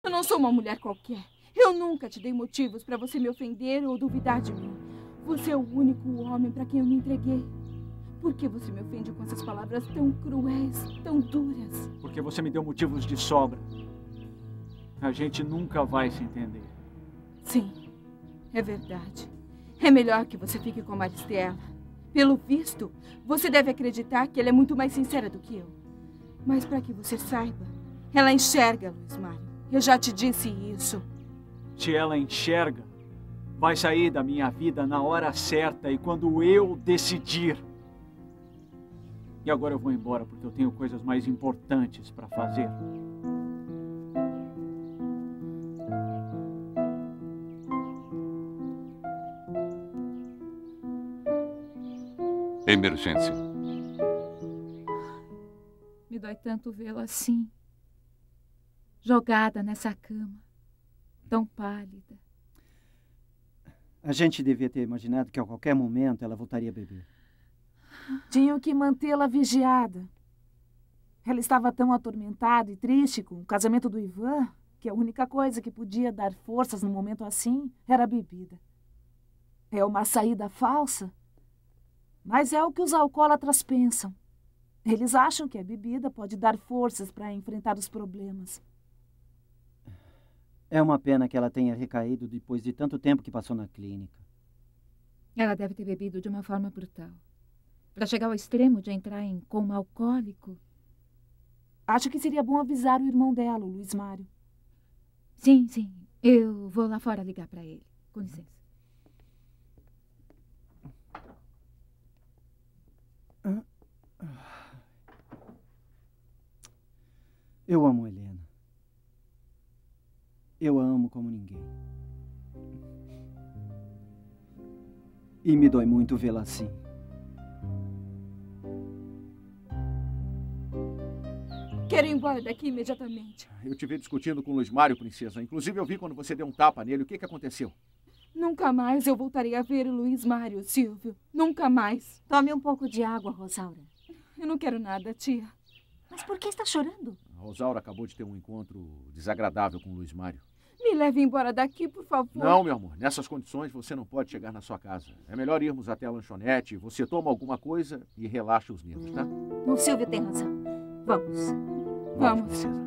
Eu não sou uma mulher qualquer. Eu nunca te dei motivos para você me ofender ou duvidar de mim. Você é o único homem para quem eu me entreguei. Por que você me ofende com essas palavras tão cruéis, tão duras? Porque você me deu motivos de sobra. A gente nunca vai se entender. Sim, é verdade. É melhor que você fique com a Maristela. Pelo visto, você deve acreditar que ela é muito mais sincera do que eu. Mas para que você saiba, ela enxerga, Luiz Mário. Eu já te disse isso. Se ela enxerga, vai sair da minha vida na hora certa e quando eu decidir. E agora eu vou embora porque eu tenho coisas mais importantes para fazer. Emergência. Me dói tanto vê-la assim, jogada nessa cama, tão pálida. A gente devia ter imaginado que a qualquer momento ela voltaria a beber. Tinham que mantê-la vigiada. Ela estava tão atormentada e triste com o casamento do Ivan que a única coisa que podia dar forças num momento assim era a bebida. É uma saída falsa, mas é o que os alcoólatras pensam. Eles acham que a bebida pode dar forças para enfrentar os problemas. É uma pena que ela tenha recaído depois de tanto tempo que passou na clínica. Ela deve ter bebido de uma forma brutal, para chegar ao extremo de entrar em coma alcoólico. Acho que seria bom avisar o irmão dela, o Luiz Mário. Sim, sim. Eu vou lá fora ligar para ele. Com licença. Eu amo Helena. Eu a amo como ninguém. E me dói muito vê-la assim. Quero ir embora daqui imediatamente. Eu te vi discutindo com o Luiz Mário, princesa. Inclusive eu vi quando você deu um tapa nele. O que aconteceu? Nunca mais eu voltarei a ver o Luiz Mário, Silvio. Nunca mais. Tome um pouco de água, Rosaura. Eu não quero nada, tia. Mas por que está chorando? A Rosaura acabou de ter um encontro desagradável com o Luiz Mário. Me leve embora daqui, por favor. Não, meu amor. Nessas condições você não pode chegar na sua casa. É melhor irmos até a lanchonete. Você toma alguma coisa e relaxa os nervos, tá? O Silvio tem razão. Vamos. Vamos. Princesa.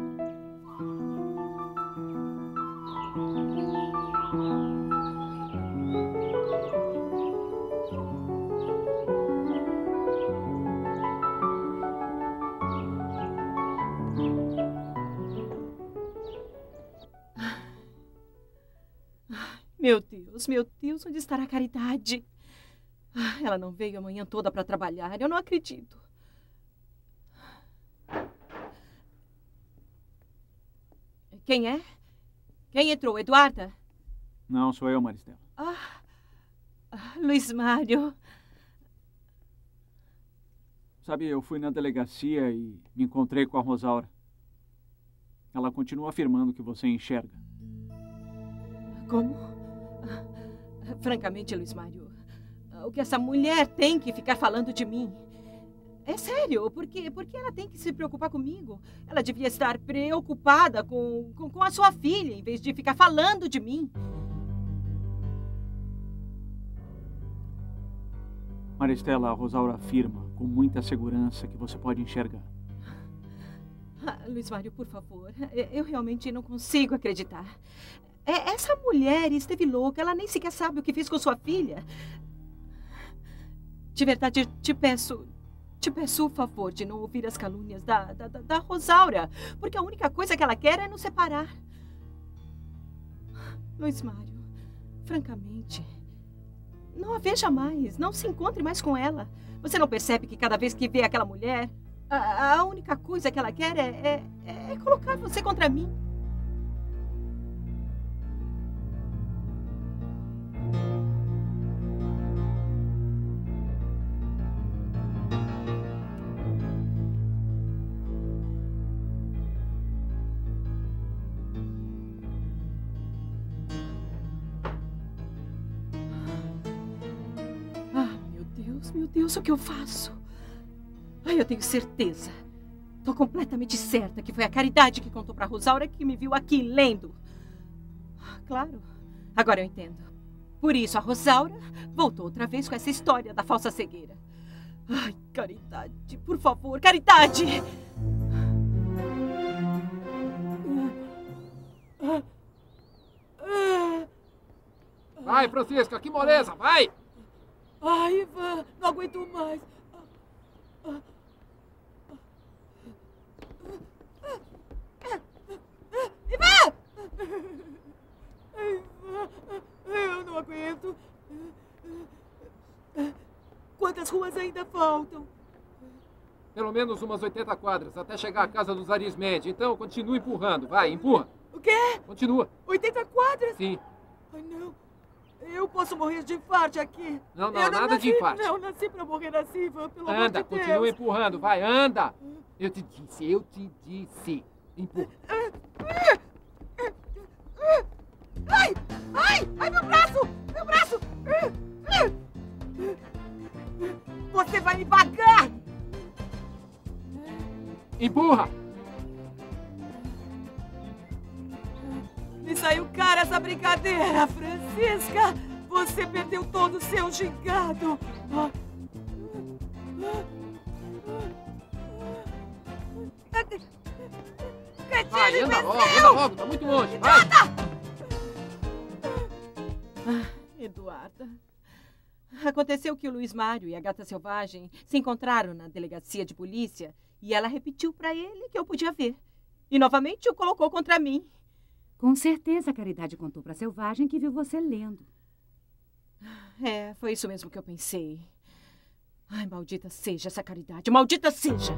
Meu Deus, onde estará a Caridade? Ela não veio a manhã toda para trabalhar, eu não acredito. Quem é? Quem entrou? Eduarda? Não, sou eu, Maristela. Luiz Mário. Sabe, eu fui na delegacia e me encontrei com a Rosaura. Ela continua afirmando que você enxerga. Como? Francamente, Luiz Mário, o que essa mulher tem que ficar falando de mim? É sério, porque ela tem que se preocupar comigo. Ela devia estar preocupada com a sua filha, em vez de ficar falando de mim. Maristela, a Rosaura afirma com muita segurança que você pode enxergar. Luiz Mário, por favor, eu realmente não consigo acreditar. Essa mulher esteve louca, ela nem sequer sabe o que fez com sua filha. De verdade, te peço o favor de não ouvir as calúnias da Rosaura, porque a única coisa que ela quer é nos separar. Luiz Mário, francamente, não a veja mais, não se encontre mais com ela. Você não percebe que cada vez que vê aquela mulher, a única coisa que ela quer é colocar você contra mim? Meu Deus, o que eu faço? Eu tenho certeza. Tô completamente certa que foi a Caridade que contou pra Rosaura que me viu aqui lendo. Claro, agora eu entendo. Por isso a Rosaura voltou outra vez com essa história da falsa cegueira. Ai, Caridade, por favor, Caridade! Vai, Francisca, que moleza, vai! Ai, Ivan, não aguento mais. Ivan! Ivan, eu não aguento. Quantas ruas ainda faltam? Pelo menos umas 80 quadras, até chegar à casa dos Arismendi. Então, continue empurrando. Vai, empurra. O quê? Continua. 80 quadras? Sim. Ai, não. Eu posso morrer de infarte aqui. Não, Eu não nada nasci, de infarte. Não, nasci pra morrer assim, Ivan, pelo amor Anda, de Deus. continua empurrando. Vai, anda. Eu te disse. Empurra. Ai, meu braço! Meu braço! Você vai me pagar! Empurra. Me saiu cara essa brincadeira, Francisca! Você perdeu todo o seu gingado! Vai, anda logo, tá muito longe. Vai! Eduarda. Aconteceu que o Luiz Mário e a Gata Selvagem se encontraram na delegacia de polícia e ela repetiu pra ele que eu podia ver. E novamente o colocou contra mim. Com certeza a Caridade contou pra Selvagem que viu você lendo. É, foi isso mesmo que eu pensei. Ai, maldita seja essa Caridade, maldita seja!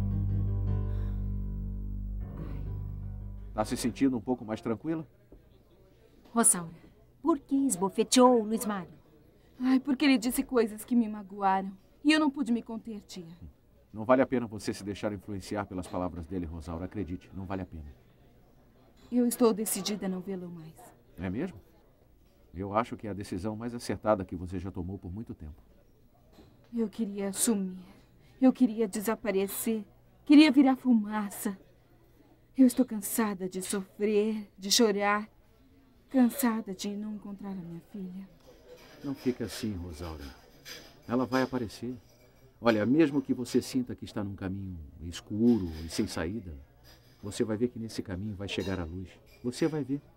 Tá se sentindo um pouco mais tranquila? Rosaura, por que esbofeteou o Luiz Mário? Ai, porque ele disse coisas que me magoaram. E eu não pude me conter, tia. Não vale a pena você se deixar influenciar pelas palavras dele, Rosaura. Acredite, não vale a pena. Eu estou decidida a não vê-lo mais. É mesmo? Eu acho que é a decisão mais acertada que você já tomou por muito tempo. Eu queria sumir. Eu queria desaparecer. Queria virar fumaça. Eu estou cansada de sofrer, de chorar. Cansada de não encontrar a minha filha. Não fica assim, Rosaura. Ela vai aparecer. Olha, mesmo que você sinta que está num caminho escuro e sem saída, você vai ver que nesse caminho vai chegar a luz. Você vai ver.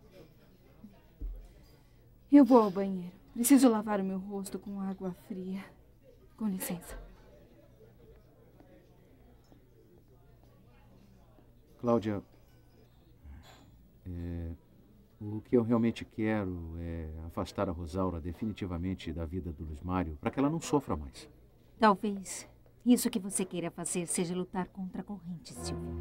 Eu vou ao banheiro. Preciso lavar o meu rosto com água fria. Com licença. Cláudia, o que eu realmente quero é afastar a Rosaura definitivamente da vida do Luiz Mário, para que ela não sofra mais. Talvez isso que você queira fazer seja lutar contra a corrente, Silvia.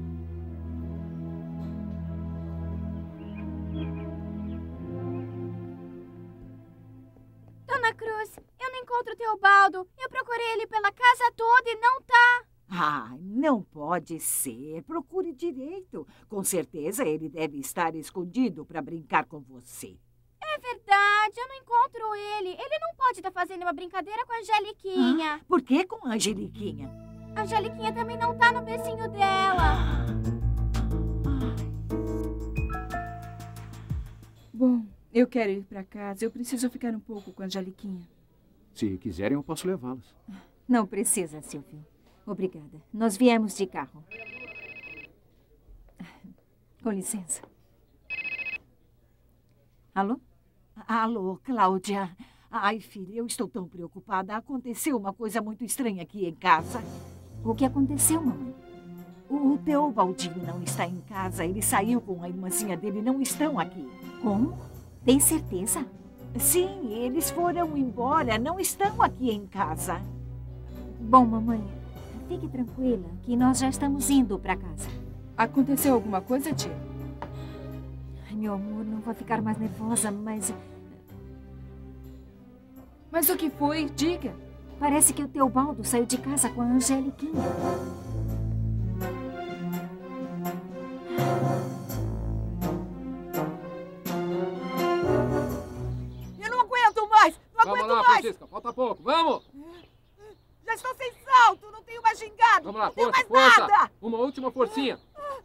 Dona Cruz, eu não encontro o Teobaldo. Eu procurei ele pela casa toda e não tá. Ah, não pode ser. Procure direito. Com certeza ele deve estar escondido para brincar com você. É verdade, eu não encontro ele. Ele não pode estar fazendo uma brincadeira com a Angeliquinha. Por que com a Angeliquinha? A Angeliquinha também não tá no bercinho dela. Bom, eu quero ir para casa. Eu preciso ficar um pouco com a Angeliquinha. Se quiserem, eu posso levá-las. Não precisa, Silvio. Obrigada. Nós viemos de carro. Com licença. Alô? Alô, Cláudia. Ai, filha, eu estou tão preocupada. Aconteceu uma coisa muito estranha aqui em casa. O que aconteceu, mamãe? O Teobaldinho não está em casa. Ele saiu com a irmãzinha dele. Não estão aqui. Como? Tem certeza? Sim, eles foram embora. Não estão aqui em casa. Bom, mamãe, fique tranquila que nós já estamos indo para casa. Aconteceu alguma coisa, tia? Ai, meu amor, não vai ficar mais nervosa, mas... Mas o que foi? Diga. Parece que o Teobaldo saiu de casa com a Angeliquinha. Eu não aguento mais! Não Vamos aguento lá, mais! Francisca, falta pouco, vamos! Já estou sem salto, não tenho mais mais gingado. Vamos lá, não tenho força, mais força. nada. Uma última forcinha.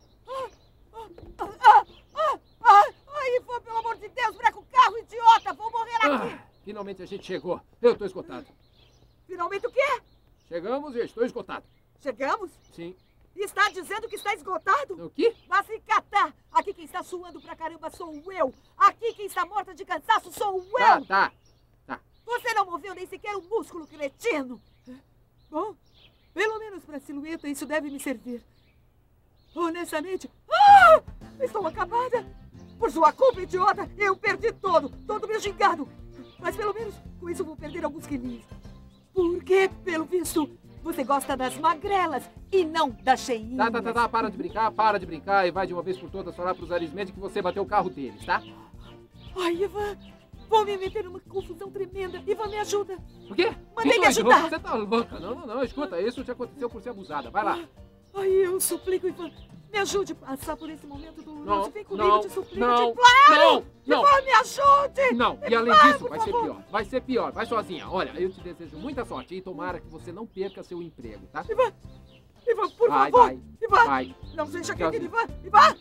Ai, Ivan, pelo amor de Deus, breca o carro, idiota. Vou morrer aqui. Finalmente a gente chegou. Eu tô esgotado. Finalmente o quê? Chegamos e eu estou esgotado. Chegamos? Sim. E está dizendo que está esgotado? O quê? Vá se catar. Aqui quem está suando pra caramba sou eu. Aqui quem está morta de cansaço sou eu. Tá. Você não moveu nem sequer um músculo, cretino. Bom, pelo menos pra silhueta isso deve me servir. Honestamente, estou acabada. Por sua culpa, idiota, eu perdi todo meu gingado. Mas pelo menos com isso vou perder alguns quilinhos. Porque, pelo visto, você gosta das magrelas e não das cheinhas. Tá. Para de brincar e vai de uma vez por todas falar pros Arismendi que você bateu o carro deles, tá? Ai, Ivan, vou me meter numa confusão tremenda. Ivan, me ajuda. O quê? Mandei me ajudar. Você tá louca. Não. Escuta, isso te aconteceu por ser abusada. Vai lá. Ai, eu suplico, Ivan. Me ajude a passar por esse momento doloroso. Vem comigo, te suplico, não, te imploro. não. Ivan, me ajude. Não, e além disso, vai ser pior. Vai ser pior. Vai sozinha. Olha, eu te desejo muita sorte e tomara que você não perca seu emprego, tá? Ivan, por favor. Vai. Ivan, vai. Não deixa aqui, Sozinha. Ivan.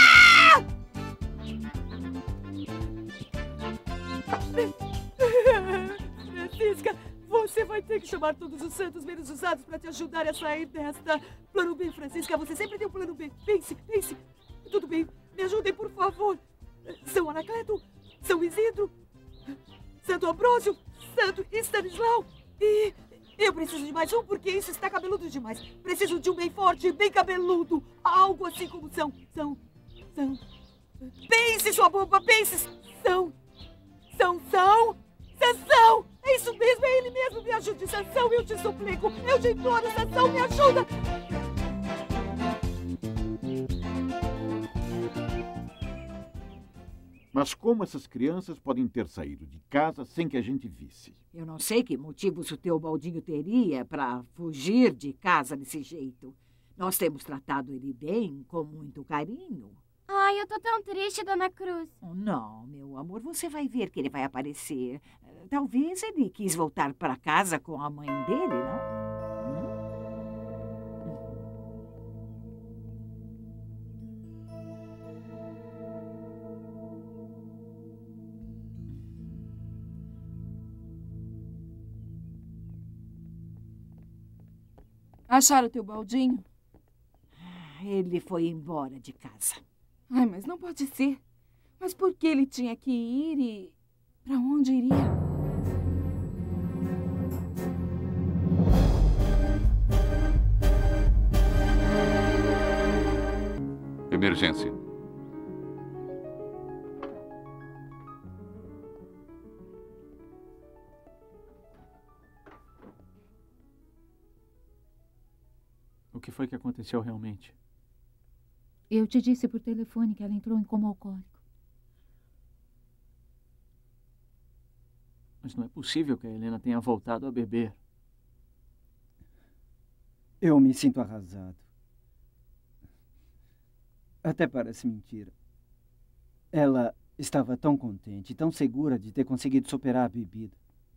Francisca, você vai ter que chamar todos os santos menos usados para te ajudar a sair desta. Plano B, Francisca, você sempre tem um plano B. Pense. Tudo bem, me ajudem, por favor. São Anacleto, São Isidro, Santo Ambrósio, Santo Stanislau. E eu preciso de mais um porque isso está cabeludo demais. Preciso de um bem forte, bem cabeludo. Algo assim como são. Pense, sua boba, pense. Sansão. É isso mesmo, é ele mesmo. Me ajude, Sansão, eu te suplico. Eu te imploro, Sansão, me ajuda. Mas como essas crianças podem ter saído de casa sem que a gente visse? Eu não sei que motivos o teu baldinho teria para fugir de casa desse jeito. Nós temos tratado ele bem, com muito carinho. Ai, eu tô tão triste, Dona Cruz. Oh, não, meu amor, você vai ver que ele vai aparecer. Talvez ele quis voltar para casa com a mãe dele, não? Acharam o teu baldinho? Ele foi embora de casa. Ai, mas não pode ser. Mas por que ele tinha que ir e... Para onde iria? Emergência. O que foi que aconteceu realmente? Eu te disse por telefone que ela entrou em coma alcoólico. Mas não é possível que a Helena tenha voltado a beber. Eu me sinto arrasado. Até parece mentira. Ela estava tão contente, tão segura de ter conseguido superar a bebida.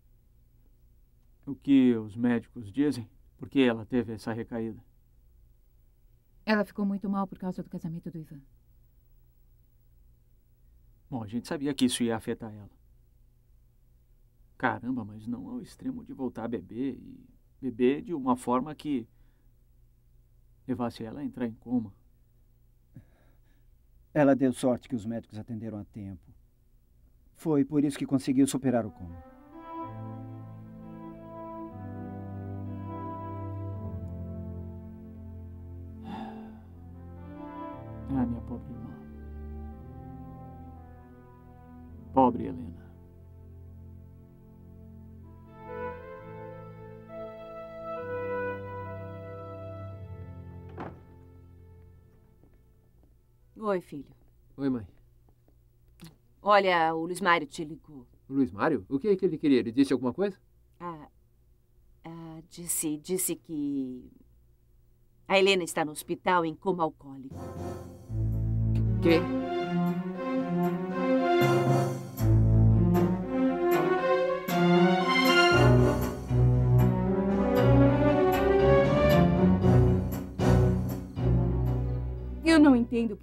O que os médicos dizem? Por que ela teve essa recaída? Ela ficou muito mal por causa do casamento do Ivan. Bom, a gente sabia que isso ia afetar ela. Caramba, mas não ao extremo de voltar a beber e beber de uma forma que levasse ela a entrar em coma. Ela deu sorte que os médicos atenderam a tempo. Foi por isso que conseguiu superar o coma. Ah, minha pobre irmã. Pobre Helena. Oi, filho. Oi, mãe. Olha, o Luiz Mário te ligou. O Luiz Mário? O que é que ele queria? Ele disse alguma coisa? Disse que a Helena está no hospital em coma alcoólico. Quê?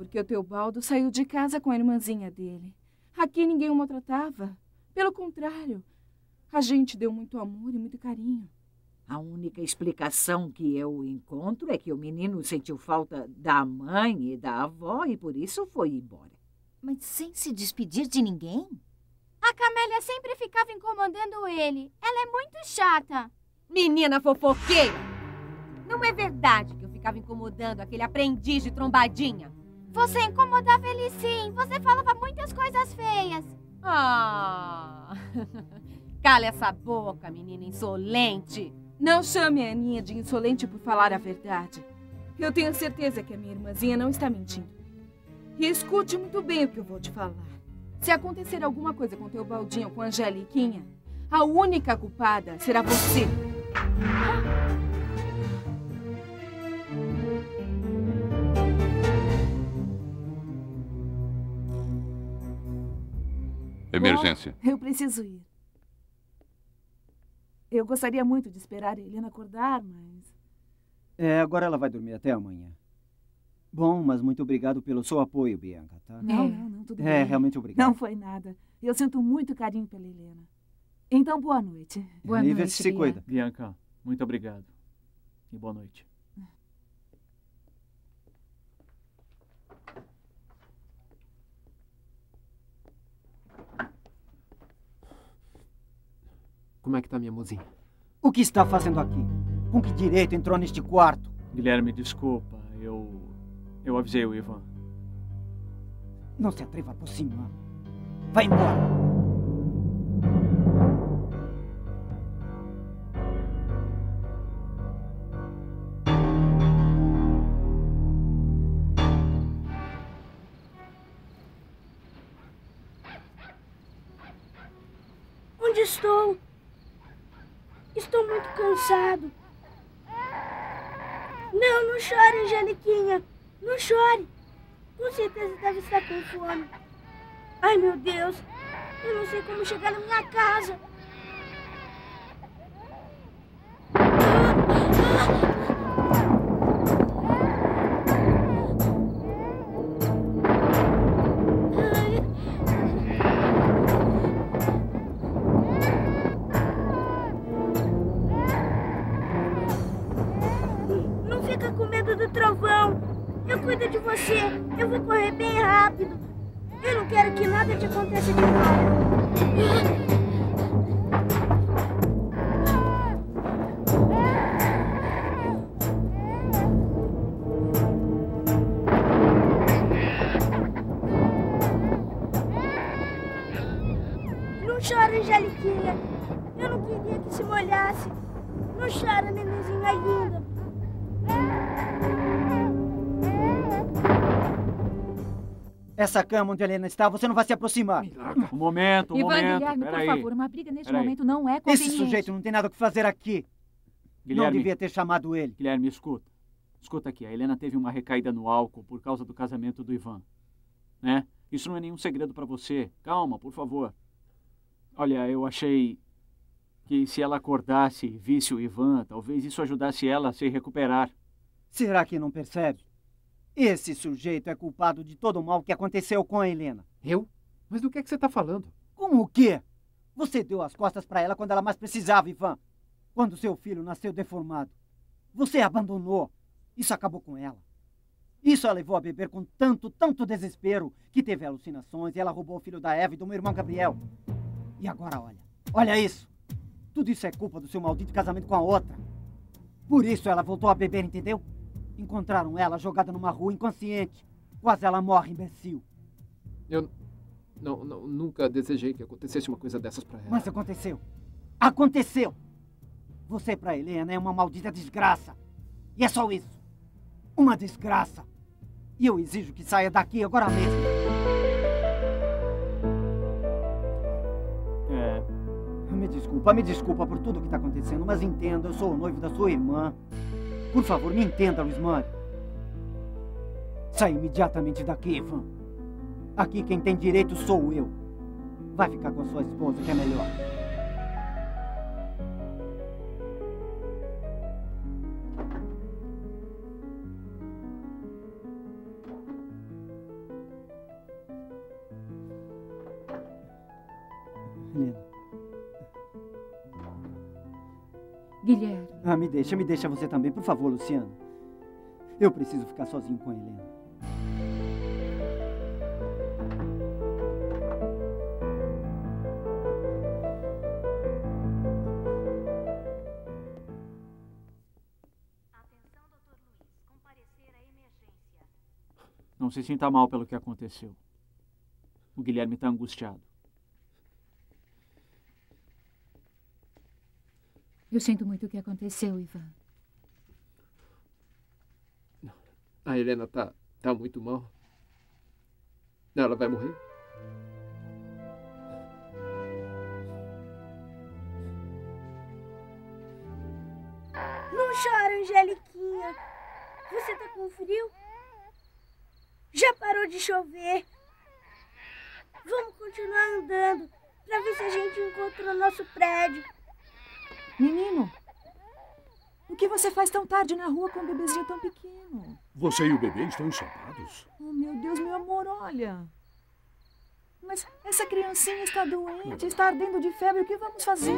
porque o Teobaldo saiu de casa com a irmãzinha dele. Aqui ninguém o maltratava. Pelo contrário, a gente deu muito amor e muito carinho. A única explicação que eu encontro é que o menino sentiu falta da mãe e da avó e por isso foi embora. Mas sem se despedir de ninguém? A Camélia sempre ficava incomodando ele. Ela é muito chata. Menina fofoqueira! Não é verdade que eu ficava incomodando aquele aprendiz de trombadinha. Você incomodava ele sim. Você falava muitas coisas feias. Ah! Cala essa boca, menina insolente. Não chame a Aninha de insolente por falar a verdade. Eu tenho certeza que a minha irmãzinha não está mentindo. E escute muito bem o que eu vou te falar. Se acontecer alguma coisa com teu Baldinho ou com a Angeliquinha, a única culpada será você. Emergência. Eu preciso ir. Eu gostaria muito de esperar a Helena acordar, mas... Agora ela vai dormir até amanhã. Bom, mas muito obrigado pelo seu apoio, Bianca, tá? Não, tudo bem. Realmente obrigado. Não foi nada. Eu sinto muito carinho pela Helena. Então, boa noite. Boa noite, se cuida. Bianca, muito obrigado. E boa noite. Como é que tá minha mozinha? O que está fazendo aqui? Com que direito entrou neste quarto? Guilherme, desculpa. Eu avisei o Ivan. Não se atreva a aproximar. Vai embora. Onde estou? Estou muito cansado. Não chore, Angeliquinha. Não chore. Com certeza deve estar com fome. Ai, meu Deus. Eu não sei como chegar na minha casa. Não fica com medo do trovão. Eu cuido de você. Eu vou correr bem rápido. Eu não quero que nada te aconteça de mal. Não chora, Angeliquinha. Eu não queria que se molhasse. Não chora, nenenzinha linda. Essa cama onde a Helena está, você não vai se aproximar. Um momento. Guilherme, Peraí. por favor, uma briga neste momento não é conveniente. Esse sujeito não tem nada o que fazer aqui. Guilherme, não devia ter chamado ele. Guilherme, escuta. Escuta aqui, a Helena teve uma recaída no álcool por causa do casamento do Ivan. Né? Isso não é nenhum segredo pra você. Calma, por favor. Olha, eu achei que se ela acordasse e visse o Ivan, talvez isso ajudasse ela a se recuperar. Será que não percebe? Esse sujeito é culpado de todo o mal que aconteceu com a Helena. Eu? Mas do que você está falando? Como o quê? Você deu as costas para ela quando ela mais precisava, Ivan. Quando seu filho nasceu deformado. Você a abandonou. Isso acabou com ela. Isso a levou a beber com tanto desespero que teve alucinações e ela roubou o filho da Eva e do meu irmão Gabriel. E agora olha isso. Tudo isso é culpa do seu maldito casamento com a outra. Por isso ela voltou a beber, entendeu? Encontraram ela jogada numa rua inconsciente. Quase ela morre, imbecil. Eu nunca desejei que acontecesse uma coisa dessas pra ela. Mas aconteceu. Aconteceu! Você pra Helena é uma maldita desgraça. E é só isso. Uma desgraça. E eu exijo que saia daqui agora mesmo. Me desculpa por tudo que está acontecendo, mas entenda, eu sou o noivo da sua irmã. Por favor, me entenda, Luiz Mário. Sai imediatamente daqui, Ivan. Aqui quem tem direito sou eu. Vai ficar com a sua esposa, que é melhor. Helena. Guilherme. Me deixa você também, por favor, Luciano. Eu preciso ficar sozinho com a Helena. Não se sinta mal pelo que aconteceu. O Guilherme está angustiado. Eu sinto muito o que aconteceu, Ivan. A Helena tá muito mal. Ela vai morrer? Não chora, Angeliquinha. Você tá com frio? Já parou de chover. Vamos continuar andando pra ver se a gente encontra o nosso prédio. Menino, o que você faz tão tarde na rua com um bebezinho tão pequeno? Você e o bebê estão ensopados. Oh, meu Deus, meu amor, olha. Mas essa criancinha está doente, está ardendo de febre. O que vamos fazer?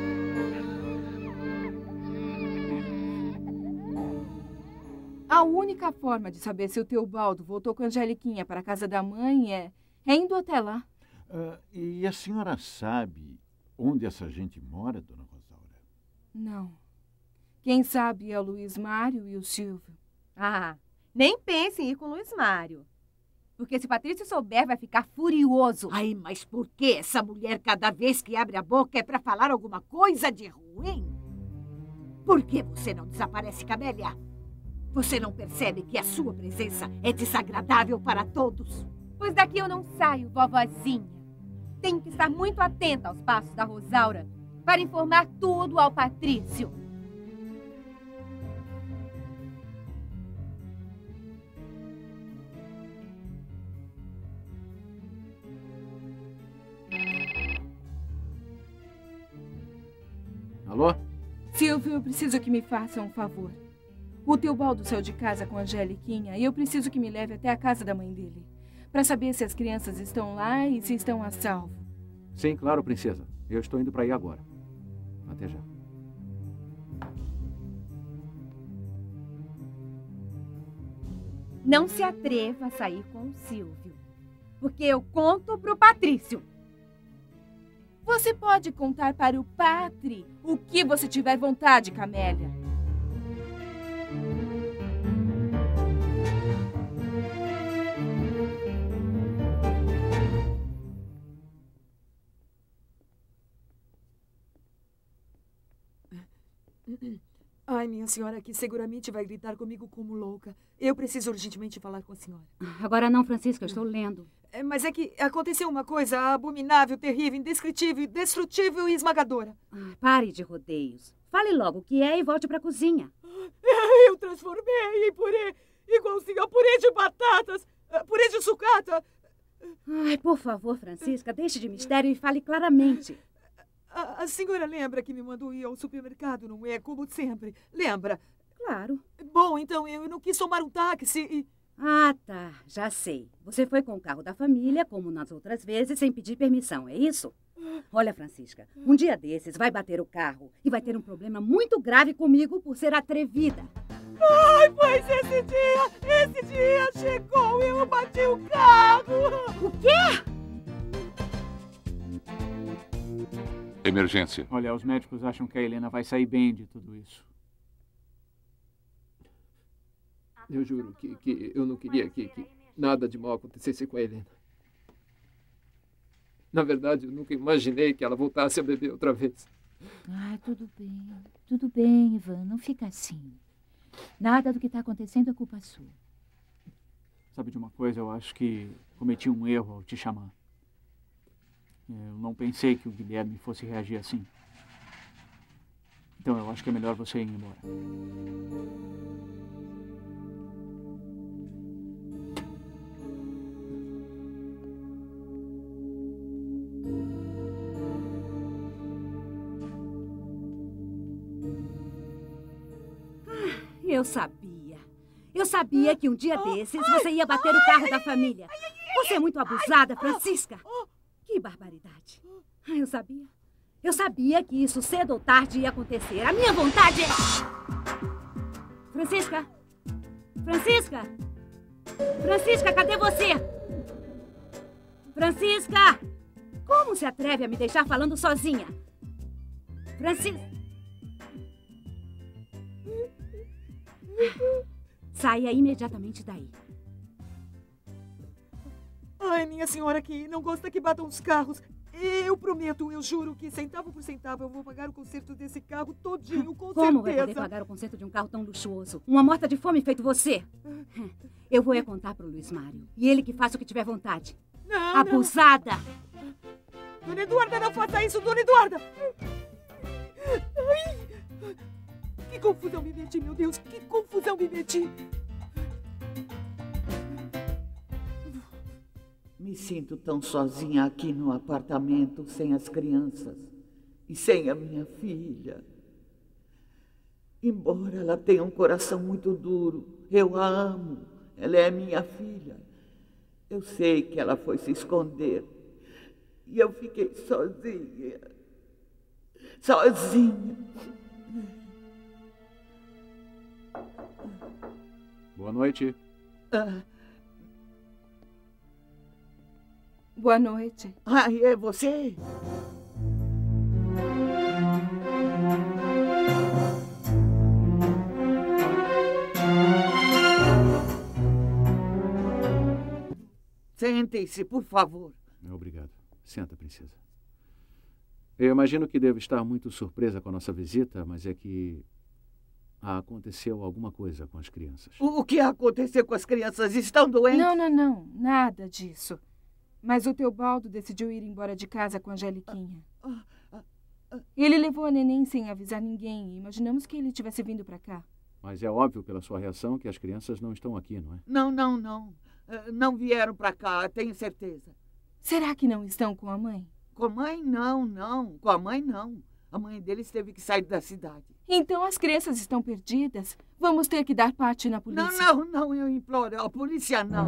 A única forma de saber se o Teobaldo voltou com a Angeliquinha para a casa da mãe é indo até lá. E a senhora sabe onde essa gente mora, dona Rosaura? Não. Quem sabe é o Luiz Mário e o Silvio. Ah, nem pense em ir com o Luiz Mário. Porque se Patrício souber, vai ficar furioso. Ai, mas por que essa mulher, cada vez que abre a boca, é para falar alguma coisa de ruim? Por que você não desaparece, Camélia? Você não percebe que a sua presença é desagradável para todos? Pois daqui eu não saio, vovozinha. Tenho que estar muito atenta aos passos da Rosaura para informar tudo ao Patrício. Alô? Silvio, eu preciso que me faça um favor. O Teobaldo saiu de casa com a Angeliquinha e eu preciso que me leve até a casa da mãe dele, para saber se as crianças estão lá e se estão a salvo. Sim, claro, princesa. Eu estou indo para aí agora. Até já. Não se atreva a sair com o Silvio, porque eu conto pro Patrício. Você pode contar para o Patri o que você tiver vontade, Camélia. Ai, minha senhora aqui seguramente vai gritar comigo como louca. Eu preciso urgentemente falar com a senhora. Agora não, Francisca, eu estou lendo. Mas é que aconteceu uma coisa abominável, terrível, indescritível, destrutível e esmagadora. Pare de rodeios. Fale logo o que é e volte para a cozinha. Eu transformei em purê, igualzinho a purê de batatas, purê de sucata. Ai, por favor, Francisca, deixe de mistério e fale claramente. A senhora lembra que me mandou ir ao supermercado, não é? Como sempre. Lembra? Claro. Bom, então eu não quis tomar um táxi e... Ah, tá. Já sei. Você foi com o carro da família, como nas outras vezes, sem pedir permissão, é isso? Olha, Francisca, um dia desses vai bater o carro e vai ter um problema muito grave comigo por ser atrevida. Ai, pois esse dia chegou e eu bati o carro. O quê? Emergência. Olha, os médicos acham que a Helena vai sair bem de tudo isso. Eu juro que eu não queria que nada de mal acontecesse com a Helena. Na verdade, eu nunca imaginei que ela voltasse a beber outra vez. Ah, tudo bem, Ivan, não fica assim. Nada do que está acontecendo é culpa sua. Sabe de uma coisa? Eu acho que cometi um erro ao te chamar. Eu não pensei que o Guilherme fosse reagir assim. Então eu acho que é melhor você ir embora. Eu sabia. Eu sabia que um dia desses você ia bater o carro da família. Você é muito abusada, Francisca. Que Que barbaridade. Eu sabia. Eu sabia que isso cedo ou tarde ia acontecer. A minha vontade é... Francisca! Francisca! Francisca, cadê você? Francisca! Como se atreve a me deixar falando sozinha? Francisca! Saia imediatamente daí. Ai, minha senhora que não gosta que batam os carros. Eu prometo, eu juro que centavo por centavo eu vou pagar o conserto desse carro todinho, com certeza. Como vai poder pagar o conserto de um carro tão luxuoso? Uma morta de fome feito você. Eu vou contar pro Luiz Mário. E ele que faça o que tiver vontade. Não, abusada! Não. Dona Eduarda, não faça isso, Dona Eduarda! Ai, que confusão me meti, meu Deus, que confusão me meti! Me sinto tão sozinha aqui no apartamento, sem as crianças e sem a minha filha. Embora ela tenha um coração muito duro, eu a amo, ela é minha filha. Eu sei que ela foi se esconder e eu fiquei sozinha. Sozinha. Boa noite. Boa noite. Ai, é você? Sentem-se, por favor. Obrigado. Senta, princesa. Eu imagino que devo estar muito surpresa com a nossa visita, mas é que aconteceu alguma coisa com as crianças. O que aconteceu com as crianças? Estão doentes? Não. Nada disso. Mas o Teobaldo decidiu ir embora de casa com a Angeliquinha. Ele levou a neném sem avisar ninguém e imaginamos que ele tivesse vindo para cá. Mas é óbvio pela sua reação que as crianças não estão aqui, não é? Não. Não vieram para cá, tenho certeza. Será que não estão com a mãe? Com a mãe, não. Com a mãe, não. A mãe deles teve que sair da cidade. Então as crianças estão perdidas? Vamos ter que dar parte na polícia. Não, eu imploro. A polícia não.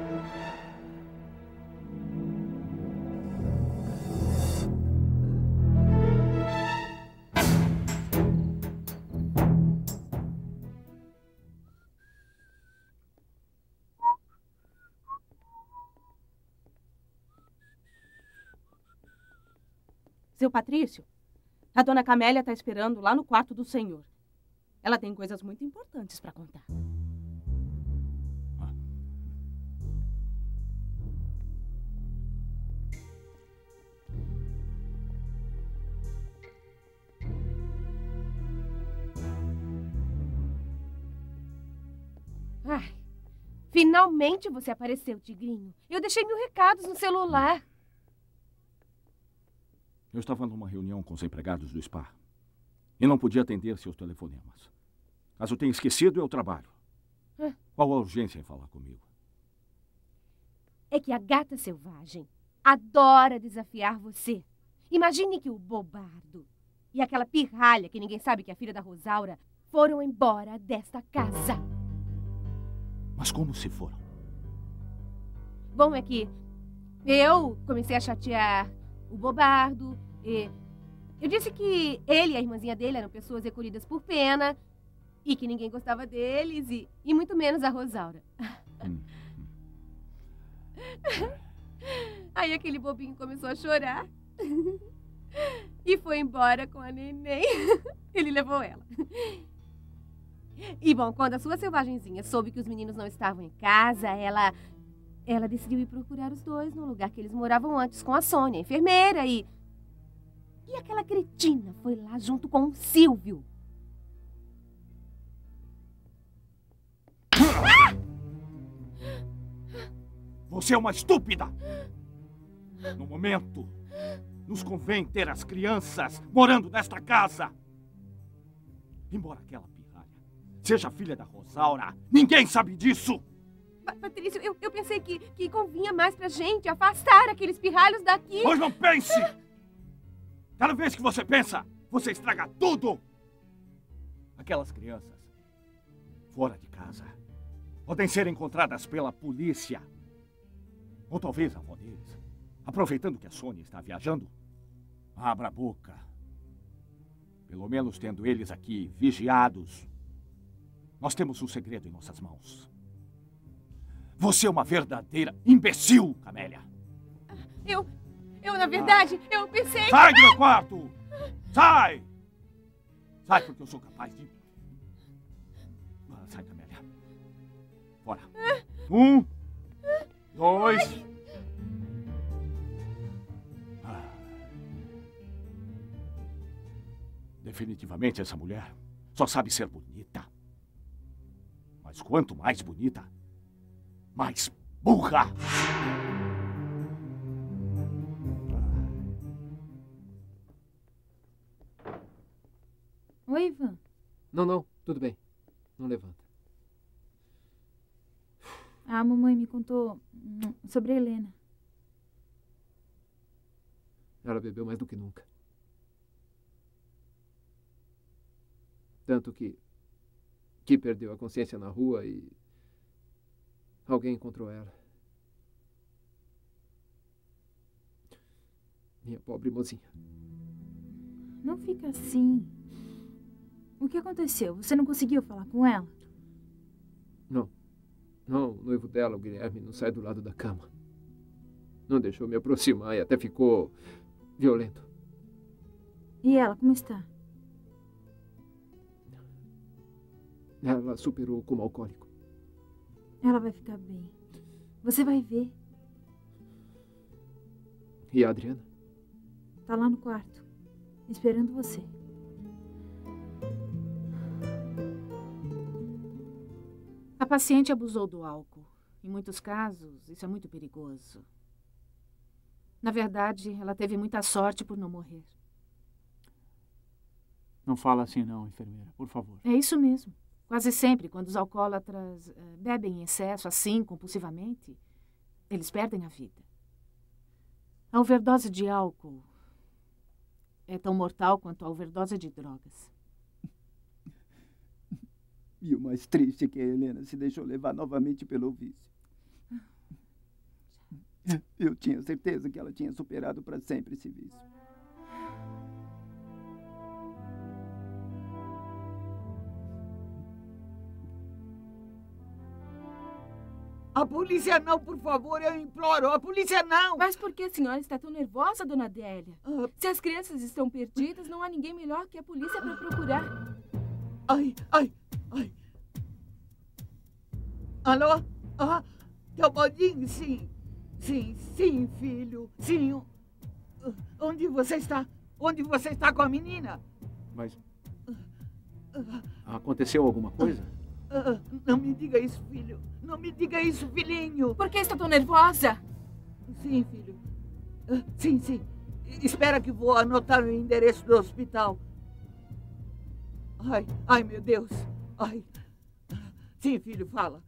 Seu Patrício, a dona Camélia está esperando lá no quarto do senhor. Ela tem coisas muito importantes para contar. Ai, finalmente você apareceu, Tigrinho. Eu deixei 1000 recados no celular. Eu estava numa reunião com os empregados do spa e não podia atender seus telefonemas. Caso tenha esquecido, eu trabalho. Qual a urgência em falar comigo? É que a gata selvagem adora desafiar você. Imagine que o Bobardo e aquela pirralha que ninguém sabe que é a filha da Rosaura foram embora desta casa. Mas como se foram? Bom, é que eu comecei a chatear o Bobardo. Eu disse que ele e a irmãzinha dele eram pessoas recolhidas por pena e que ninguém gostava deles e muito menos a Rosaura. Aí aquele bobinho começou a chorar e foi embora com a neném. Ele levou ela. E bom, quando a sua selvagenzinha soube que os meninos não estavam em casa, ela decidiu ir procurar os dois no lugar que eles moravam antes com a Sônia, a enfermeira, e aquela cretina foi lá junto com o Silvio. Você é uma estúpida! No momento, nos convém ter as crianças morando nesta casa. Embora aquela pirralha seja filha da Rosaura, ninguém sabe disso! Patrício, eu pensei que convinha mais pra gente afastar aqueles pirralhos daqui. Pois não pense! Cada vez que você pensa, você estraga tudo! Aquelas crianças, fora de casa, podem ser encontradas pela polícia. Ou talvez a avó deles, Aproveitando que a Sônia está viajando, abra a boca. Pelo menos tendo eles aqui vigiados, nós temos um segredo em nossas mãos. Você é uma verdadeira imbecil, Camélia. Na verdade, eu pensei... Sai do meu quarto! Sai! Sai, porque eu sou capaz de... Sai, Camélia. Fora. 1, 2... Definitivamente essa mulher só sabe ser bonita. Mas quanto mais bonita, mais burra! Oi, Ivan. Não, tudo bem. Não levanta. A mamãe me contou sobre a Helena. Ela bebeu mais do que nunca. Tanto que perdeu a consciência na rua e alguém encontrou ela. Minha pobre mozinha. Não fica assim. O que aconteceu? Você não conseguiu falar com ela? Não, o noivo dela, o Guilherme, não sai do lado da cama. Não deixou me aproximar e até ficou violento. E ela, como está? Ela superou como alcoólico. Ela vai ficar bem. Você vai ver. E a Adriana? Tá lá no quarto, esperando você. A paciente abusou do álcool. Em muitos casos, isso é muito perigoso. Na verdade, ela teve muita sorte por não morrer. Não fala assim não, enfermeira, por favor. É isso mesmo. Quase sempre, quando os alcoólatras bebem em excesso, assim, compulsivamente, eles perdem a vida. A overdose de álcool é tão mortal quanto a overdose de drogas. E o mais triste é que a Helena se deixou levar novamente pelo vício. Eu tinha certeza que ela tinha superado para sempre esse vício. A polícia não, por favor, eu imploro. A polícia não! Mas por que a senhora está tão nervosa, dona Adélia? Se as crianças estão perdidas, não há ninguém melhor que a polícia para procurar. Ai. Alô? Teobaldinho, sim. Sim, filho. Sim. Onde você está? Onde você está com a menina? Mas... aconteceu alguma coisa? Não me diga isso, filho. Não me diga isso, filhinho. Por que está tão nervosa? Sim, filho. Sim. Espera que vou anotar o endereço do hospital. Ai, meu Deus. Ai. Sim, filho, fala.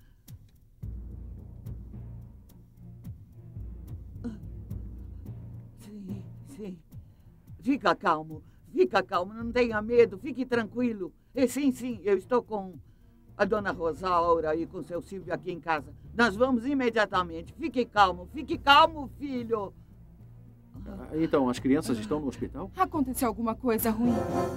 Sim. Fica calmo, não tenha medo, fique tranquilo. Sim, eu estou com a dona Rosaura e com seu Silvio aqui em casa. Nós vamos imediatamente. Fique calmo, filho. Então, as crianças estão no hospital? Aconteceu alguma coisa ruim?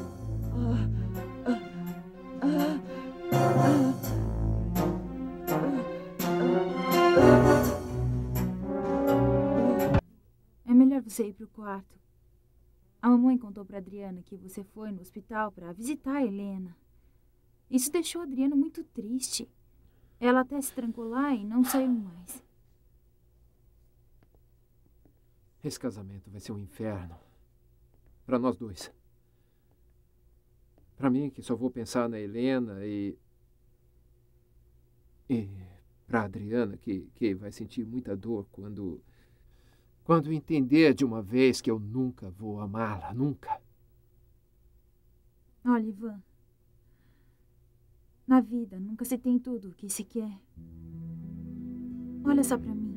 É melhor você ir pro quarto. A mamãe contou pra Adriana que você foi no hospital para visitar a Helena. Isso deixou a Adriana muito triste. Ela até se trancou lá e não saiu mais. Esse casamento vai ser um inferno. Para nós dois. Para mim, que só vou pensar na Helena e para Adriana, que vai sentir muita dor quando entender de uma vez que eu nunca vou amá-la, nunca. Olha, Ivan, na vida nunca se tem tudo o que se quer. Olha só pra mim.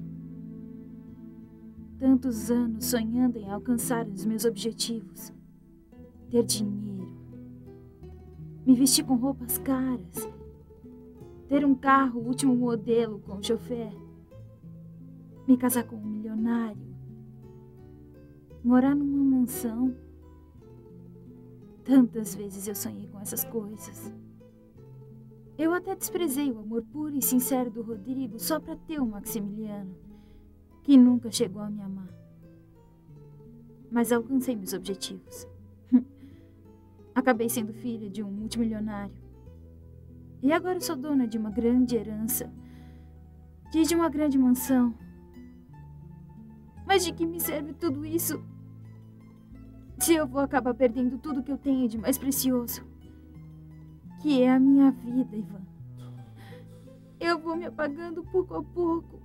Tantos anos sonhando em alcançar os meus objetivos. Ter dinheiro. Me vestir com roupas caras. Ter um carro último modelo com chofer. Me casar com um milionário. Morar numa mansão. Tantas vezes eu sonhei com essas coisas. Eu até desprezei o amor puro e sincero do Rodrigo só para ter o Maximiliano, que nunca chegou a me amar. Mas alcancei meus objetivos. Acabei sendo filha de um multimilionário. E agora sou dona de uma grande herança, de uma grande mansão. Mas de que me serve tudo isso se eu vou acabar perdendo tudo que eu tenho de mais precioso, que é a minha vida, Ivan? Eu vou me apagando pouco a pouco.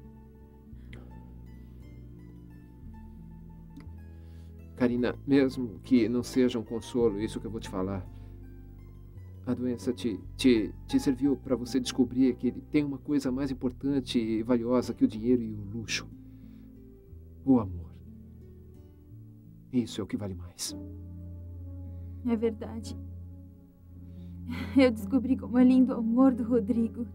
Karina, mesmo que não seja um consolo isso que eu vou te falar, a doença te serviu para você descobrir que tem uma coisa mais importante e valiosa que o dinheiro e o luxo. O amor. Isso é o que vale mais. É verdade. Eu descobri como é lindo o amor do Rodrigo.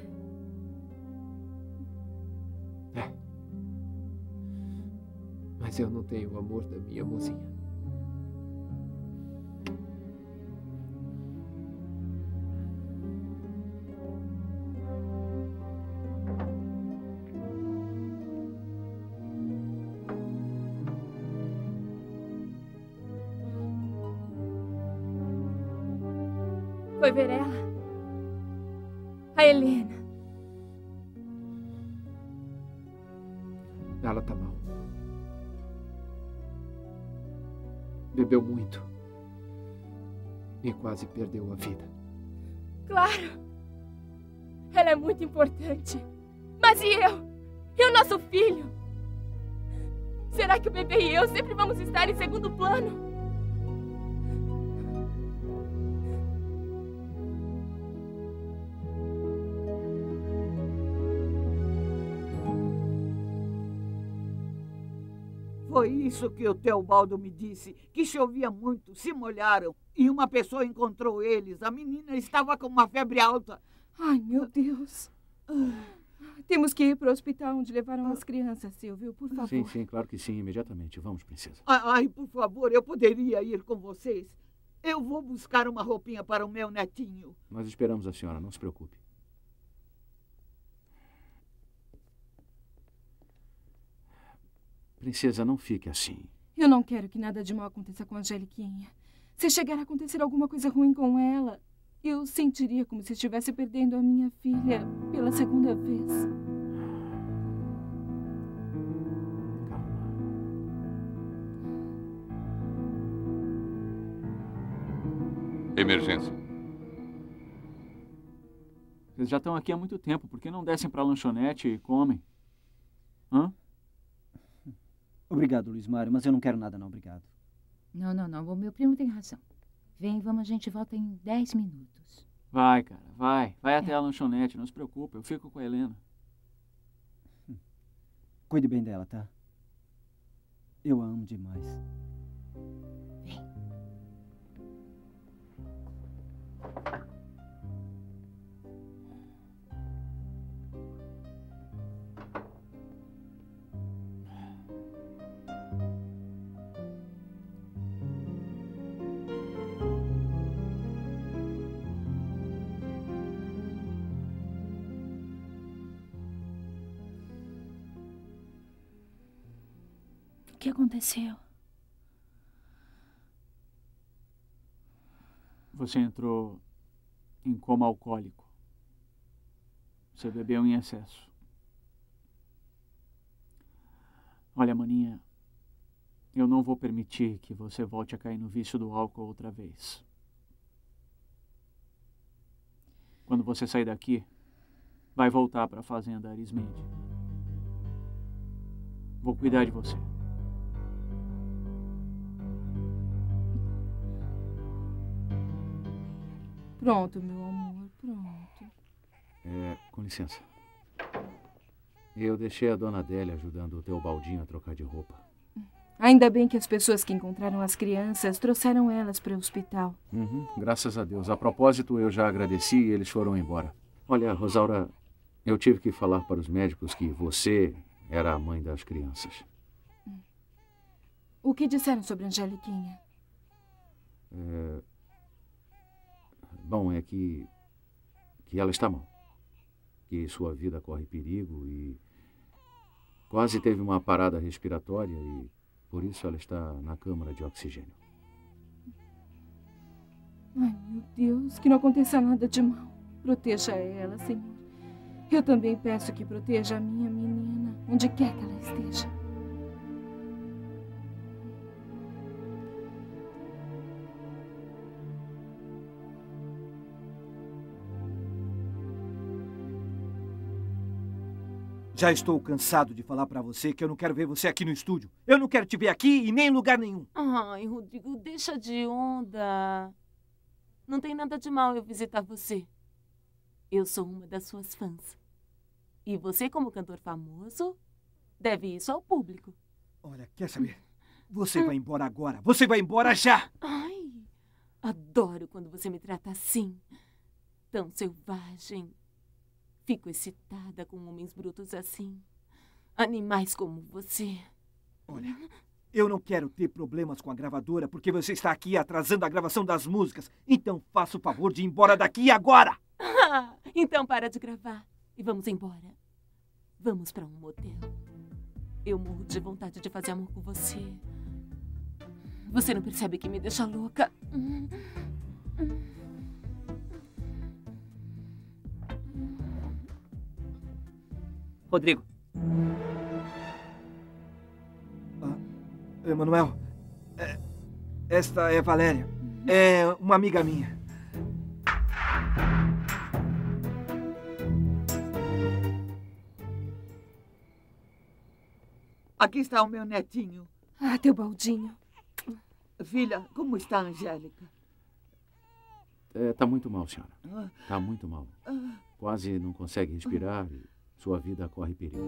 Mas eu não tenho o amor da minha mozinha. Foi ver ela? A Helena. Ela tá mal. Bebeu muito. E quase perdeu a vida. Claro. Ela é muito importante. Mas e eu? E o nosso filho? Será que o bebê e eu sempre vamos estar em segundo plano? Foi isso que o Teobaldo me disse, que chovia muito, se molharam e uma pessoa encontrou eles. A menina estava com uma febre alta. Ai, meu Deus. Temos que ir para o hospital onde levaram as crianças, Silvio, por favor. Sim, sim, claro que sim, imediatamente. Vamos, princesa. Ai, por favor, eu poderia ir com vocês. Eu vou buscar uma roupinha para o meu netinho. Nós esperamos a senhora, não se preocupe. Princesa, não fique assim. Eu não quero que nada de mal aconteça com a Angeliquinha. Se chegar a acontecer alguma coisa ruim com ela, eu sentiria como se estivesse perdendo a minha filha pela segunda vez. Emergência. Vocês já estão aqui há muito tempo. Por que não descem para a lanchonete e comem? Hã? Obrigado, Luiz Mário, mas eu não quero nada não, obrigado. Não. O meu primo tem razão. Vem, vamos, a gente volta em 10 minutos. Vai, cara, vai. Vai até a lanchonete, não se preocupe. Eu fico com a Helena. Cuide bem dela, tá? Eu a amo demais. Vem. O que aconteceu? Você entrou em coma alcoólico. Você bebeu em excesso. Olha, maninha, eu não vou permitir que você volte a cair no vício do álcool outra vez. Quando você sair daqui, vai voltar para a fazenda Arismendi. Vou cuidar de você. Pronto, meu amor, pronto. Com licença. Eu deixei a dona Adélia ajudando o Teobaldinho a trocar de roupa. Ainda bem que as pessoas que encontraram as crianças trouxeram elas para o hospital. Graças a Deus. A propósito, eu já agradeci e eles foram embora. Olha, Rosaura, eu tive que falar para os médicos que você era a mãe das crianças. O que disseram sobre a Angeliquinha? Bom, é que ela está mal. Que sua vida corre perigo e quase teve uma parada respiratória e por isso ela está na câmara de oxigênio. Ai, meu Deus, que não aconteça nada de mal. Proteja ela, Senhor. Eu também peço que proteja a minha menina, onde quer que ela esteja. Já estou cansado de falar pra você que eu não quero ver você aqui no estúdio. Eu não quero te ver aqui e nem em lugar nenhum. Ai, Rodrigo, deixa de onda. Não tem nada de mal eu visitar você. Eu sou uma das suas fãs. E você, como cantor famoso, deve isso ao público. Olha, quer saber? Você vai embora agora. Você vai embora já. Ai, adoro quando você me trata assim. Tão selvagem. Fico excitada com homens brutos assim. Animais como você. Olha, eu não quero ter problemas com a gravadora porque você está aqui atrasando a gravação das músicas. Então faça o favor de ir embora daqui agora. Então para de gravar e vamos embora. Vamos para um motel. Eu morro de vontade de fazer amor com você. Você não percebe que me deixa louca? Rodrigo. Emanuel, esta é Valéria. É uma amiga minha. Aqui está o meu netinho. Ah, teu baldinho. Filha, como está a Angélica? Tá muito mal, senhora. Tá muito mal. Quase não consegue respirar e sua vida corre perigo.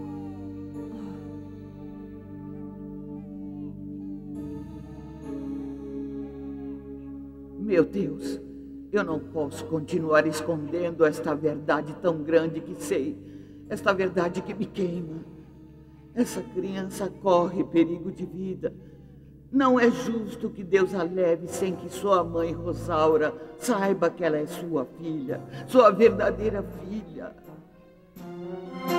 Meu Deus, eu não posso continuar escondendo esta verdade tão grande que sei. Esta verdade que me queima. Essa criança corre perigo de vida. Não é justo que Deus a leve sem que sua mãe, Rosaura, saiba que ela é sua filha, sua verdadeira filha.